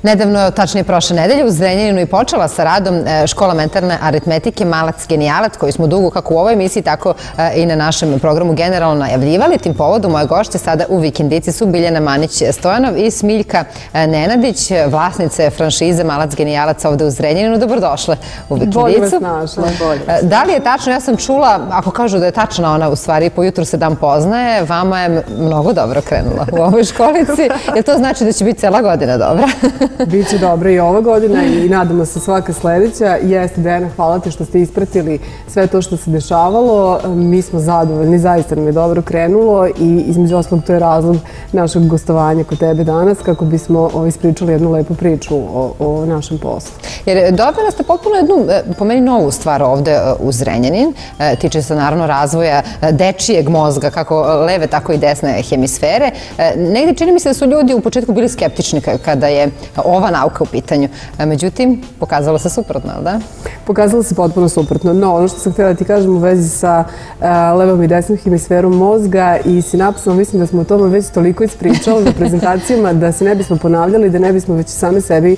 Nedavno, tačnije prošle nedelje, u Zrenjaninu i počela sa radom škola mentalne aritmetike Malac genijalac, koju smo dugo kako u ovoj emisiji, tako i na našem programu generalno najavljivali. Tim povodom moje gošće sada u Vikendici su Biljana Manić-Stojanov i Smiljka Nenadić, vlasnice franšize Malac genijalac ovde u Zrenjaninu. Dobrodošle u Vikendicu. Bolje vas našla. Da li je tačno, ja sam čula, ako kažu da je tačna ona, u stvari po jutru se dan poznaje, vama je mnogo dobro krenula u ovoj školici. Jel to znači da će biti cela godina dobra? Biće dobro i ova godina i nadamo se svaka sledeća. Jeste, Dejana, hvala ti što ste ispratili sve to što se dešavalo. Mi smo zadovoljni, zaista nam je dobro krenulo i između ostalog to je razlog našeg gostovanja kod tebe danas, kako bismo ispričali jednu lepu priču o našem poslu. Jer dobila ste potpuno jednu, po meni, novu stvar ovde u Zrenjanin. Tiče se naravno razvoja dečijeg mozga, kako leve, tako i desne hemisfere. Negde čini mi se da su ljudi u početku bili skeptični kada je ova nauka u pitanju. Međutim, pokazalo se suprotno, da? Pokazalo se potpuno suprotno. No, ono što sam htjela da ti kažem u vezi sa levom i desnom hemisferom mozga i sinapsom, mislim da smo o tome već toliko ispričali na prezentacijama da se ne bismo ponavljali, da ne bismo već same sebi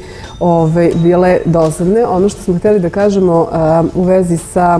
bile dosadne. Ono što smo htjeli da kažemo u vezi sa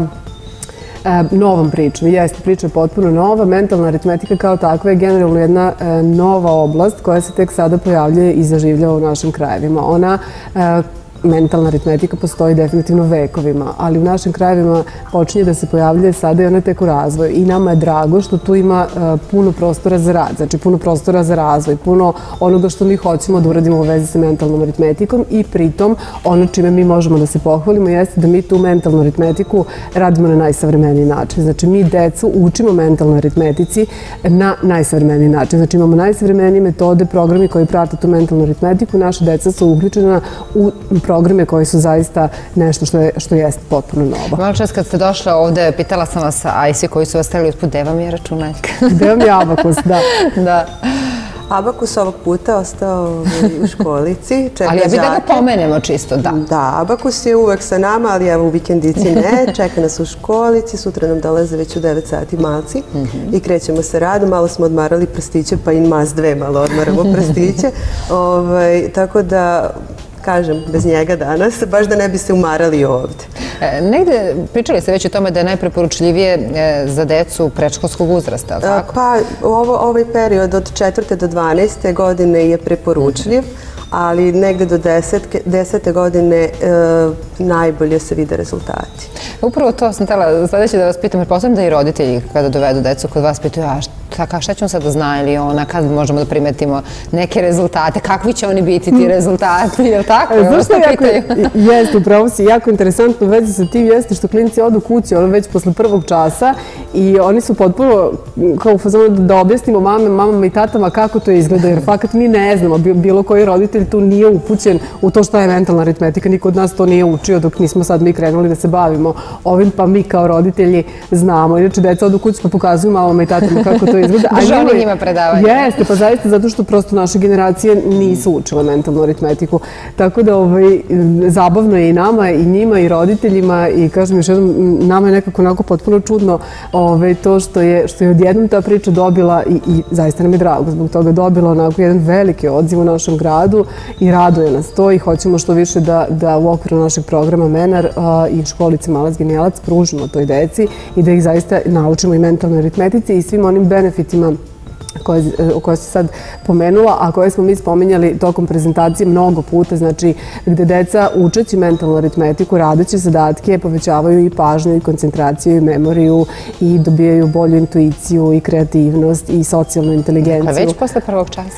novom pričom. Jeste, priča je potpuno nova. Mentalna aritmetika kao takva je generalno jedna nova oblast koja se tek sada pojavljuje i zaživljava u našim krajevima. Ona mentalna aritmetika postoji definitivno vekovima, ali u našim krajevima počinje da se pojavljuje sada i ona tek u razvoju. I nama je drago što tu ima puno prostora za rad, znači puno prostora za razvoj, puno onoga što mi hoćemo da uradimo u vezi sa mentalnom aritmetikom i pritom ono čime mi možemo da se pohvalimo jeste da mi tu mentalnu aritmetiku radimo na najsavremeniji način. Znači mi decu učimo mentalnoj aritmetici na najsavremeniji način. Znači imamo najsavremenije metode, programi koji prate tu mentalnu aritmetiku. Naša deca su uključena u programe koji su zaista nešto što jeste potpuno novo. Malo čas kad ste došla ovde, pitala sam vas, a i svi koji su vas stavili usput, gde vam je računaljka? Gde vam je abakus, da. Da. Abakus ovog puta ostao u školici. Ali ja bih da ga pomenemo čisto, da. Da, abakus je uvek sa nama, ali evo u Vikendici ne. Čeka nas u školici, sutra nam dolaze već u 9 sati malci i krećemo sa radom. Malo smo odmarali prstiće, pa i mas dve malo odmaramo prstiće. Tako da, kažem, bez njega danas, baš da ne bi se umarali ovde. Negde pričali ste već o tome da je najpreporučljivije za decu predškolskog uzrasta, tako? Pa ovaj period od 4. do 12. godine je preporučljiv, ali negde do 10. godine najbolje se vide rezultati. Upravo to sam htjela sledeće da vas pitam, jer posebno da i roditelji kada dovedu decu kod vas pitaju, a šta ćemo sad da zna ili ona, kad možemo da primetimo neke rezultate, kakvi će oni biti ti rezultati, je li tako? Znaš što jeste, upravo si jako interesantno u vezi sa tim jeste što klinci odu kući već posle prvog časa i oni su potpuno kao u fazonu da objasnimo mamama i tatama kako to izgleda, jer fakat mi ne znamo, bilo koji roditelj tu nije upućen u to šta je mentalna aritmetika, niko od nas to nije učio dok nismo sad mi krenuli da se bavimo ovim, pa mi kao roditelji znamo. Inače, deca odu kući pa pokazuju mamama i tatama kako to izgleda. Drže oni njima predavanje. Jeste, pa zaista zato što prosto naše generacije nisu učile mentalnu aritmetiku. Tako da zabavno je i nama, i njima, i roditeljima i kažem još jednom, nama je nekako onako potpuno čudno to što je odjednom ta priča dobila i zaista nam je drago zbog toga dobila onako jedan veliki odziv u našem gradu i raduje nas to i hoćemo što više da u okviru našeg programa MENAR i školice Malac genijalac pružimo toj deci i da ih zaista naučimo i mentalnoj aritmetici i svim onim benefitima koje si sad pomenula, a koje smo mi spominjali tokom prezentacije mnogo puta, znači gde deca učeći mentalnu aritmetiku, radeći zadatke, povećavaju i pažnju i koncentraciju i memoriju i dobijaju bolju intuiciju i kreativnost i socijalnu inteligenciju. Dakle, već posle prvog časa?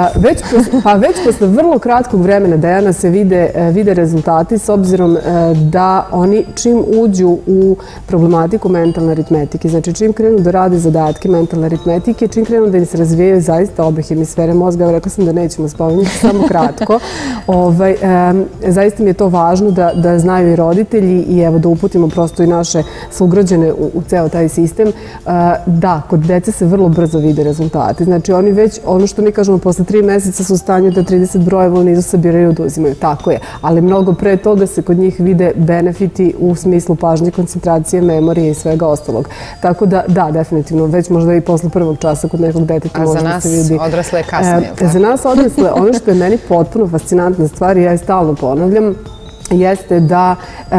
Već posle vrlo kratkog vremena, Dejana, se vide rezultati s obzirom da oni čim uđu u problematiku mentalne aritmetike, znači čim krenu da rade zadatke mentalne aritmetike, čim krenu da se razvijaju zaista obe hemisfere mozga. Rekla sam da nećemo spomenuti, samo kratko. Zaista mi je to važno da znaju i roditelji i evo da uputimo prosto i naše sugrađane u ceo taj sistem. Da, kod dece se vrlo brzo vide rezultati. Znači oni već, ono što mi kažemo, posle 3 meseca su u stanju da 30 brojeva u nizu sabiraju i oduzimaju. Tako je. Ali mnogo pre toga se kod njih vide benefiti u smislu pažnje, koncentracije, memorije i svega ostalog. Tako da, da, definitivno, već možda i posle prvog časa kod nekog detetu A može za da nas se vidi. odrasle je kasnije, tako? Za nas odrasle, ono što je meni potpuno fascinantna stvar, ja je stalno ponavljam, jeste da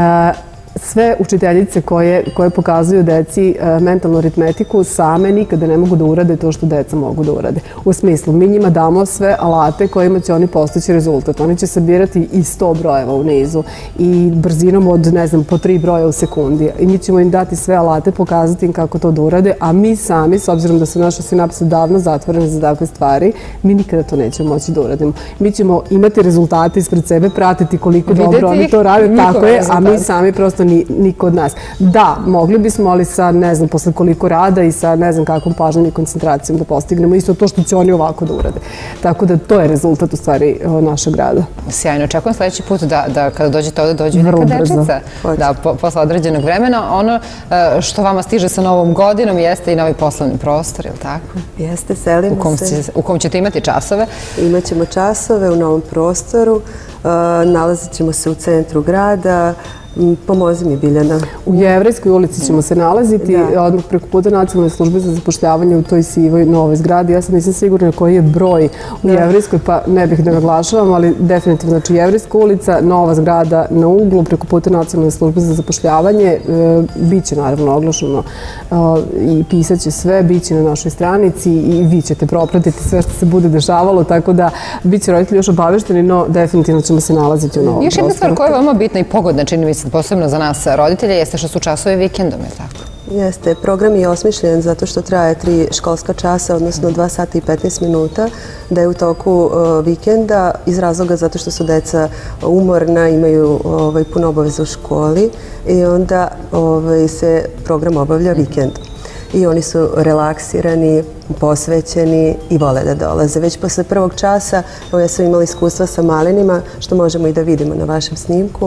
sve učiteljice koje pokazuju deci mentalnu aritmetiku same nikada ne mogu da urade to što deca mogu da urade. U smislu, mi njima damo sve alate kojima će oni postići rezultat. Oni će sabirati i 100 brojeva u nizu i brzinom od, ne znam, po 3 broja u sekundi. I mi ćemo im dati sve alate, pokazati im kako to da urade, a mi sami, s obzirom da su naše sinapse davno zatvorene za takve stvari, mi nikada to nećemo moći da uradimo. Mi ćemo imati rezultate ispred sebe, pratiti koliko dobro oni to rade, tako je, a mi sami prosto niko od nas. Da, mogli bismo, ali sa, ne znam, posle koliko rada i sa ne znam kakvom pažnjom i koncentracijom da postignemo isto to što će oni ovako da urade. Tako da to je rezultat u stvari našeg rada. Sjajno. Očekujem sledeći put da kada dođete ovde dođu i neka dečica. Da, posle određenog vremena. Ono što vama stiže sa novom godinom jeste i novi poslovni prostor, je li tako? Jeste, selimo se. U kom ćete imati časove? Imaćemo časove u novom prostoru. Nalazit ćemo se u centru grada. Pomozi mi, Biljana. U Jevrejskoj ulici ćemo se nalaziti, odmah preko puta Nacionalne službe za zapošljavanje u toj sivoj novoj zgradi. Ja sam nisam sigurna koji je broj u Jevrejskoj, pa ne bih da naglašavam, ali definitivno, znači Jevrejska ulica, nova zgrada na uglu, preko puta Nacionalne službe za zapošljavanje. Biće naravno oglašeno i pisat će sve, biće na našoj stranici i vi ćete propratiti sve što se bude dešavalo, tako da biće roditelji još obavešteni, no definitivno ćemo se nalaziti u novom prostoru. Još jedna stvar koja je veoma bitna i pogodna, čini mi se, posebno za nas roditelje, jeste što su časovi vikendom, je tako? Jeste. Program je osmišljen zato što traje 3 školska časa, odnosno 2 sata i 15 minuta, da je u toku vikenda iz razloga zato što su deca umorna, imaju puno obaveza u školi i onda se program obavlja vikendom. I oni su relaksirani, posvećeni i vole da dolaze. Već posle prvog časa, ja sam imala iskustva sa malinima, što možemo i da vidimo na vašem snimku,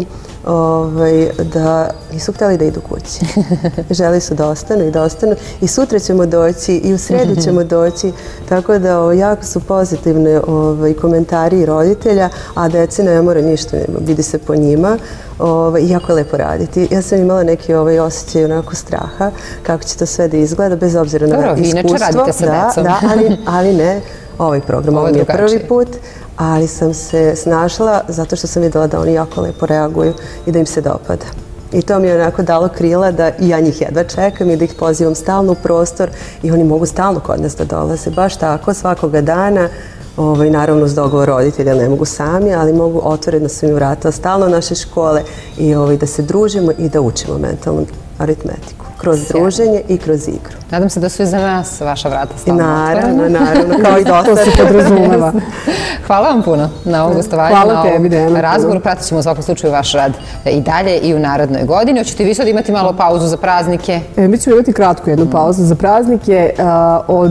da nisu htjeli da idu kući. Želi su da ostanu i da ostanu. I sutra ćemo doći i u sredu ćemo doći. Tako da jako su pozitivne komentari roditelja, a deci ne mora ništa, vidi se po njima. Jako je lepo raditi. Ja sam imala neki osjećaj onako straha kako će to sve da izgleda, bez obzira na iskustvo. Dobro, vi inače radite sa decom. Da, ali ne. Ovaj program, ovo mi je prvi put. Ali sam se snašla zato što sam videla da oni jako lepo reaguju i da im se dopada. I to mi je onako dalo krila da i ja njih jedva čekam i da ih pozivam stalno u prostor i oni mogu stalno kod nas da dolaze. Baš tako, svakoga dana. Naravno, uz dogovor roditelja ne mogu sami, ali mogu otvoreno su im vrata stalno naše škole i da se družimo i da učimo mentalnu aritmetiku. Kroz druženje i kroz igru. Nadam se da su i za nas vaša vrata stalno otvorena. Naravno, kao i do sada. To se podrazumeva. Hvala vam puno na ovom gostovanju, na ovom razgovoru. Pratit ćemo u svakom slučaju vaš rad i dalje i u narednoj godini. Hoćete vi sad imati malo pauzu za praznike? Mi ćemo imati kratku jednu pauzu za praznike. Od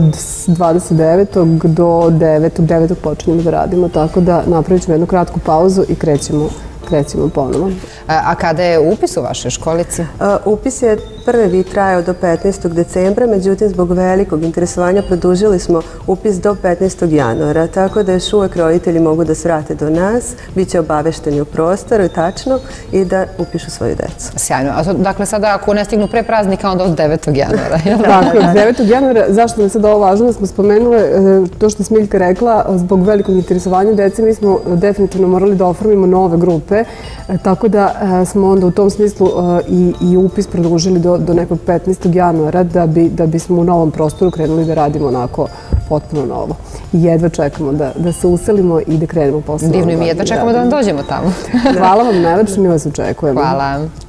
29. do 9. počinjemo da radimo, tako da napravit ćemo jednu kratku pauzu i krećemo ponovo. A kada je upis u vašoj školici? Upis je prvi trajao do 15. decembra, međutim zbog velikog interesovanja produžili smo upis do 15. januara, tako da još uvek roditelji mogu da svrate do nas, bit će obavešteni u prostoru, tačno, i da upišu svoju decu. Sjajno. Dakle, sada ako ne stignu pre praznika, onda od 9. januara. Tako, od 9. januara. Zašto nam je sada ovo važno? Smo spomenule to što je Smiljka rekla, zbog velikog interesovanja dece mi smo definitivno morali da oformimo nove grupe, tako da smo onda u tom smislu i upis produžili do nekog 15. januara da bismo u novom prostoru krenuli da radimo onako potpuno novo. I jedva čekamo da se uselimo i da krenemo posle. Divno, i mi jedva čekamo da vam dođemo tamo. Hvala vam najlepše, mi vas očekujemo. Hvala.